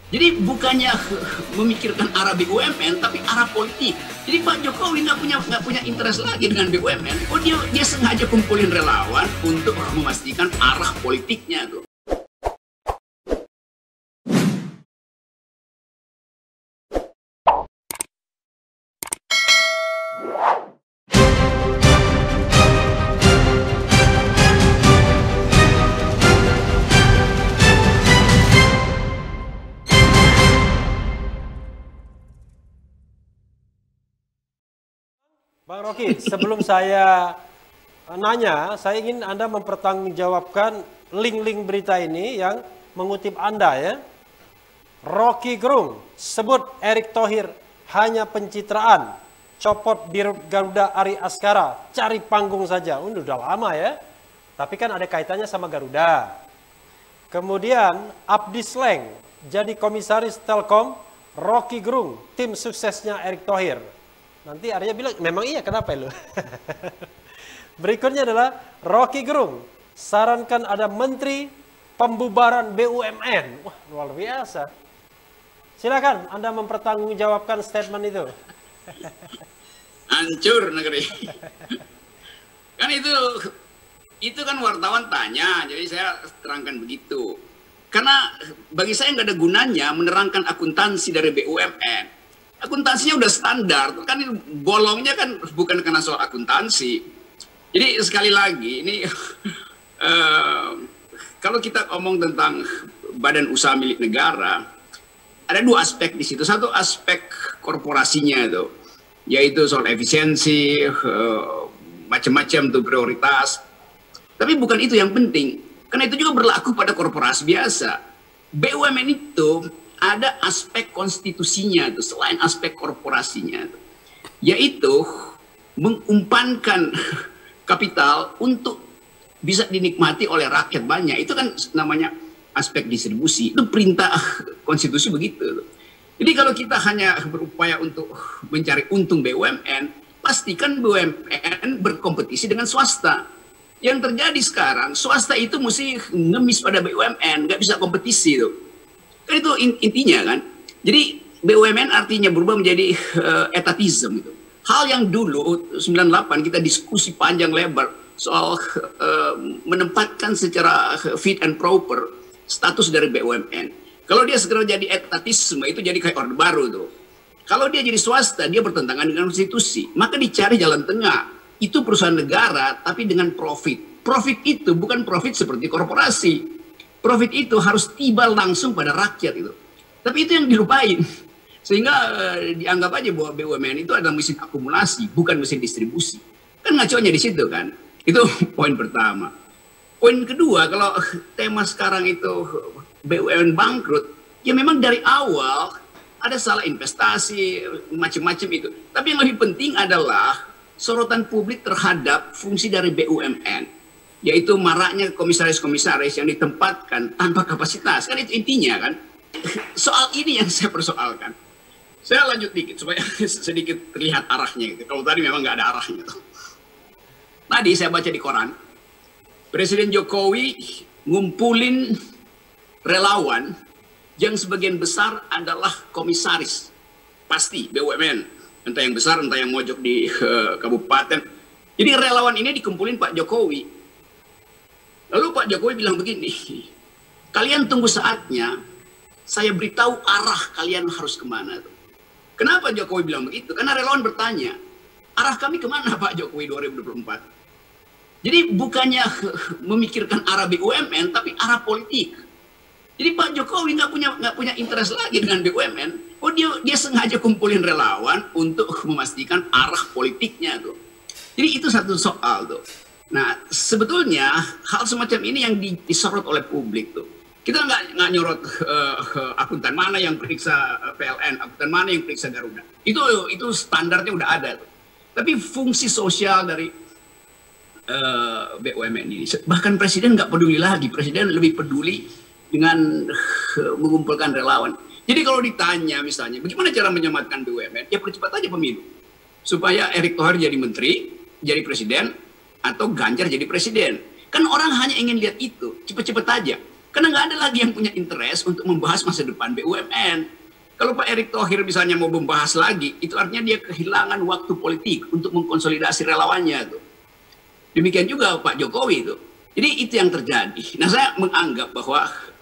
Jadi bukannya memikirkan arah BUMN, tapi arah politik. Jadi Pak Jokowi nggak punya interest lagi dengan BUMN. Oh dia sengaja kumpulin relawan untuk memastikan arah politiknya tuh. Bang Rocky, sebelum saya nanya, saya ingin Anda mempertanggungjawabkan link-link berita ini yang mengutip Anda ya. Rocky Gerung sebut Erick Thohir hanya pencitraan, copot Dirut Garuda Ari Askara, cari panggung saja. Udah lama ya, tapi kan ada kaitannya sama Garuda. Kemudian Abdi Sleng jadi komisaris Telkom, Rocky Gerung tim suksesnya Erick Thohir. Nanti Arya bilang, memang iya kenapa lu? Berikutnya adalah Rocky Gerung sarankan ada menteri pembubaran BUMN. Wah, luar biasa. Silakan Anda mempertanggungjawabkan statement itu. Hancur negeri. Kan itu kan wartawan tanya, jadi saya terangkan begitu. Karena bagi saya nggak ada gunanya menerangkan akuntansi dari BUMN. Akuntansinya udah standar, kan bolongnya kan bukan karena soal akuntansi. Jadi sekali lagi ini kalau kita ngomong tentang badan usaha milik negara, ada dua aspek di situ. Satu aspek korporasinya itu, yaitu soal efisiensi, macam-macam tuh prioritas. Tapi bukan itu yang penting, karena itu juga berlaku pada korporasi biasa. BUMN itu ada aspek konstitusinya tuh, selain aspek korporasinya tuh, yaitu mengumpankan kapital untuk bisa dinikmati oleh rakyat banyak. Itu kan namanya aspek distribusi. Itu perintah konstitusi begitu tuh. Jadi kalau kita hanya berupaya untuk mencari untung BUMN, pastikan BUMN berkompetisi dengan swasta. Yang terjadi sekarang, swasta itu mesti ngemis pada BUMN, nggak bisa kompetisi tuh. Kan itu intinya kan. Jadi BUMN artinya berubah menjadi etatisme gitu. Hal yang dulu 98 kita diskusi panjang lebar soal menempatkan secara fit and proper status dari BUMN. Kalau dia segera jadi etatisme itu jadi kayak orde baru tuh. Kalau dia jadi swasta dia bertentangan dengan konstitusi. Maka dicari jalan tengah. Itu perusahaan negara tapi dengan profit. Profit itu bukan profit seperti korporasi. Profit itu harus tiba langsung pada rakyat itu. Tapi itu yang dilupain. Sehingga dianggap aja bahwa BUMN itu adalah mesin akumulasi, bukan mesin distribusi. Kan ngaconya di situ kan. Itu poin pertama. Poin kedua, kalau tema sekarang itu BUMN bangkrut, ya memang dari awal ada salah investasi, macam-macam itu. Tapi yang lebih penting adalah sorotan publik terhadap fungsi dari BUMN. Yaitu maraknya komisaris-komisaris yang ditempatkan tanpa kapasitas. Kan itu intinya kan. Soal ini yang saya persoalkan. Saya lanjut dikit supaya sedikit terlihat arahnya gitu. Kalau tadi memang nggak ada arahnya. Tadi saya baca di koran, Presiden Jokowi ngumpulin relawan yang sebagian besar adalah komisaris. Pasti BUMN. Entah yang besar, entah yang mojok di kabupaten. Jadi relawan ini dikumpulin Pak Jokowi. Lalu Pak Jokowi bilang begini, kalian tunggu saatnya, saya beritahu arah kalian harus kemana. Kenapa Jokowi bilang begitu? Karena relawan bertanya, arah kami kemana Pak Jokowi 2024? Jadi bukannya memikirkan arah BUMN, tapi arah politik. Jadi Pak Jokowi nggak punya interest lagi dengan BUMN. Oh dia sengaja kumpulin relawan untuk memastikan arah politiknya tuh. Jadi itu satu soal tuh. Nah, sebetulnya hal semacam ini yang disorot oleh publik tuh. Kita nggak nyorot akuntan mana yang periksa PLN, akuntan mana yang periksa Garuda. Itu standarnya udah ada tuh. Tapi fungsi sosial dari BUMN ini, bahkan Presiden nggak peduli lagi. Presiden lebih peduli dengan mengumpulkan relawan. Jadi kalau ditanya misalnya, bagaimana cara menyelamatkan BUMN? Ya percepat aja pemilu. Supaya Erick Thohir jadi menteri, jadi presiden, atau Ganjar jadi presiden. Kan orang hanya ingin lihat itu, cepet-cepet aja. Karena nggak ada lagi yang punya interest untuk membahas masa depan BUMN. Kalau Pak Erick Thohir misalnya mau membahas lagi, itu artinya dia kehilangan waktu politik untuk mengkonsolidasi relawannya tuh. Demikian juga Pak Jokowi itu. Jadi itu yang terjadi. Nah, saya menganggap bahwa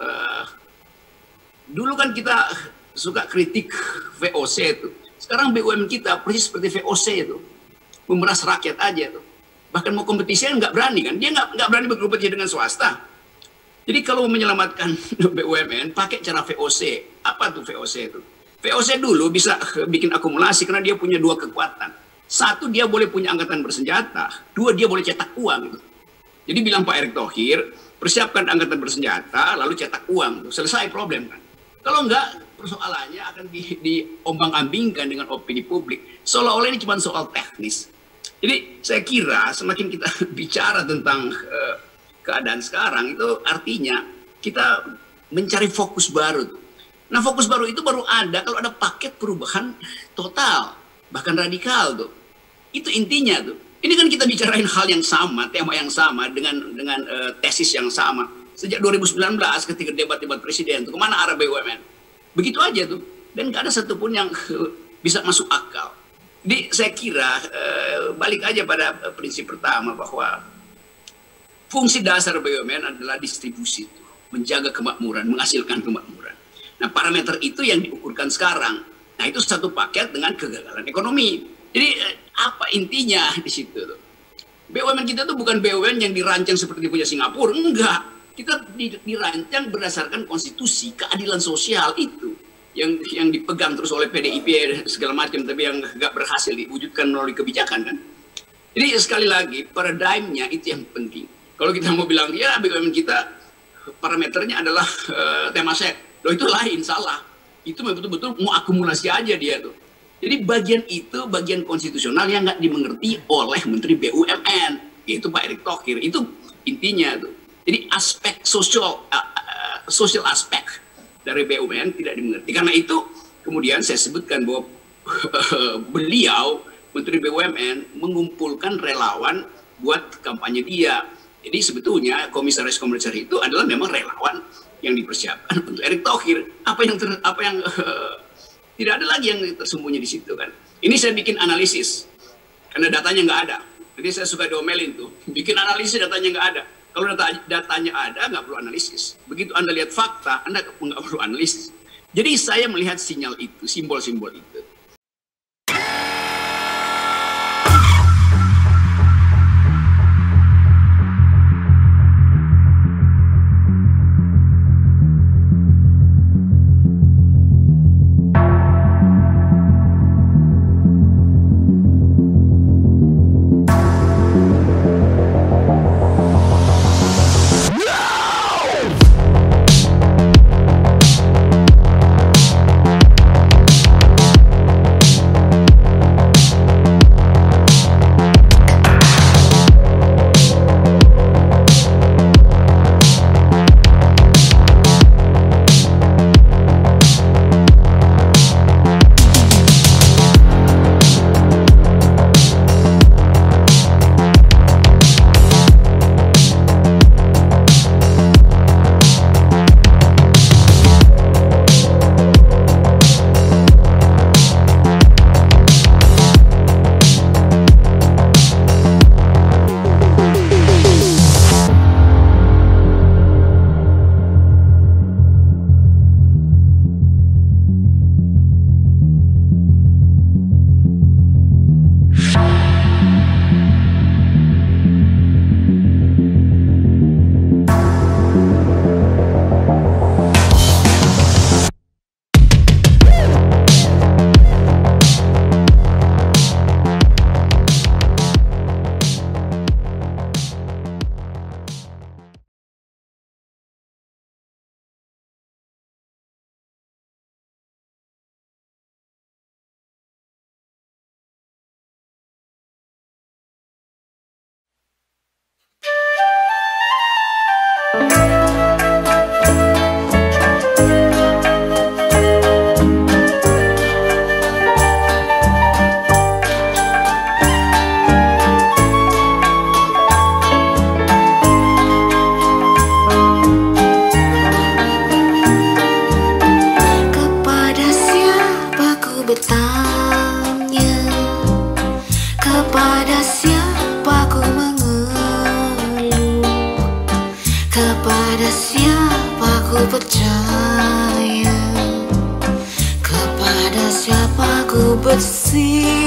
dulu kan kita suka kritik VOC itu. Sekarang BUMN kita persis seperti VOC itu. Memeras rakyat aja tuh. Bahkan mau kompetisi nggak berani kan. Dia nggak berani berkompetisi dengan swasta. Jadi kalau menyelamatkan BUMN pakai cara VOC. Apa tuh VOC itu? VOC dulu bisa bikin akumulasi karena dia punya dua kekuatan. Satu, dia boleh punya angkatan bersenjata. Dua, dia boleh cetak uang gitu. Jadi bilang Pak Erick Thohir, persiapkan angkatan bersenjata lalu cetak uang. Tuh. Selesai problem kan. Kalau enggak, persoalannya akan diombang-ambingkan dengan opini publik. Seolah-olah ini cuma soal teknis. Jadi saya kira semakin kita bicara tentang keadaan sekarang, itu artinya kita mencari fokus baru. Nah, fokus baru itu baru ada kalau ada paket perubahan total, bahkan radikal tuh. Itu intinya tuh. Ini kan kita bicarain hal yang sama, tema yang sama dengan tesis yang sama. Sejak 2019 ketika debat-debat presiden tuh, kemana arah BUMN? Begitu aja tuh. Dan gak ada satupun yang bisa masuk akal. Jadi saya kira balik aja pada prinsip pertama bahwa fungsi dasar BUMN adalah distribusi tuh, menjaga kemakmuran, menghasilkan kemakmuran. Nah, parameter itu yang diukurkan sekarang. Nah, itu satu paket dengan kegagalan ekonomi. Jadi, apa intinya di situ? BUMN kita tuh bukan BUMN yang dirancang seperti punya Singapura. Enggak. Kita dirancang berdasarkan konstitusi, keadilan sosial itu. Yang dipegang terus oleh PDIP segala macam, tapi yang nggak berhasil diwujudkan melalui kebijakan kan. Jadi, sekali lagi, paradigmnya itu yang penting. Kalau kita mau bilang, ya BUMN kita parameternya adalah Temasek. Loh, itu lain, salah. Itu betul-betul mau akumulasi aja dia tuh. Jadi bagian itu, bagian konstitusional yang nggak dimengerti oleh Menteri BUMN, yaitu Pak Erick Thohir. Itu intinya tuh. Jadi aspek social aspek dari BUMN tidak dimengerti. Karena itu kemudian saya sebutkan bahwa beliau, Menteri BUMN, mengumpulkan relawan buat kampanye dia. Jadi sebetulnya komisaris-komisaris itu adalah memang relawan yang dipersiapkan untuk Erick Thohir. Apa yang tidak ada lagi yang tersembunyi di situ kan. Ini saya bikin analisis karena datanya nggak ada. Jadi saya suka diomelin tuh, bikin analisis datanya nggak ada. Kalau datanya ada nggak perlu analisis. Begitu Anda lihat fakta, Anda nggak perlu analisis. Jadi saya melihat sinyal itu, simbol-simbol itu. but see